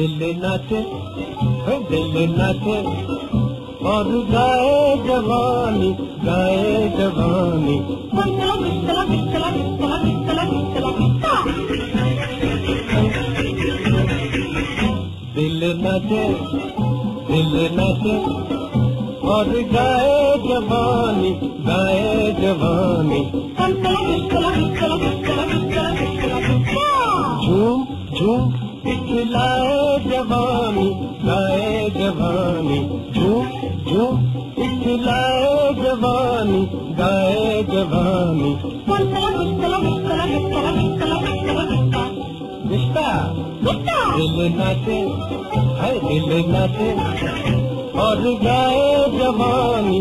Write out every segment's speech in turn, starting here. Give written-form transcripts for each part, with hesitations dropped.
दिल नाचे दिल नाचे और गाए जवानी दिल नाचे और गाए जवानी झूम झूम इखलाए जवानी गाए जवानी झूम झूम इखलाए जवानी गाए जवानी रिश्ता दिल नाचे है दिल नाचे और गाए जवानी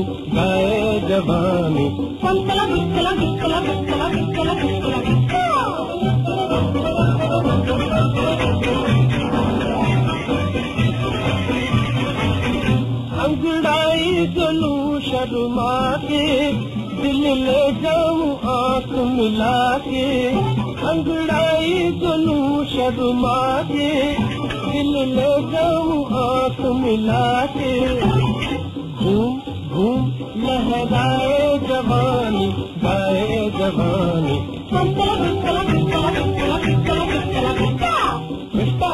अंगड़ाई चलूं शर्मा के दिल ले जाऊं आँख मिला के अंगड़ाई चलूं शर्मा के दिल ले जाऊं आँख मिला के घूम घूम लहराए जवानी गाए जवानी रिश्ता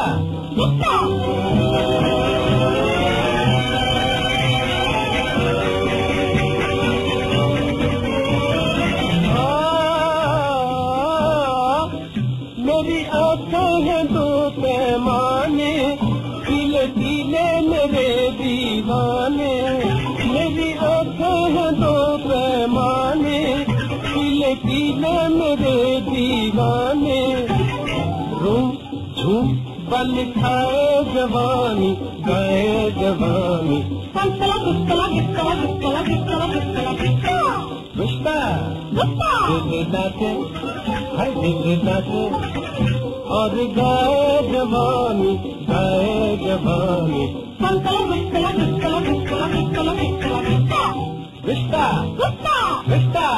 मेरी आँखें हैं दो पैमाने पीले पीले मेरे दीवाने मेरी आँखें हैं दो पैमाने पीले पीले मेरे दीवाने रूम झूम बल खाए जवानी गाए जवानी रिश्ता दिल नाचे है दिल नाचे और गाए जवानी रिश्ता रिश्ता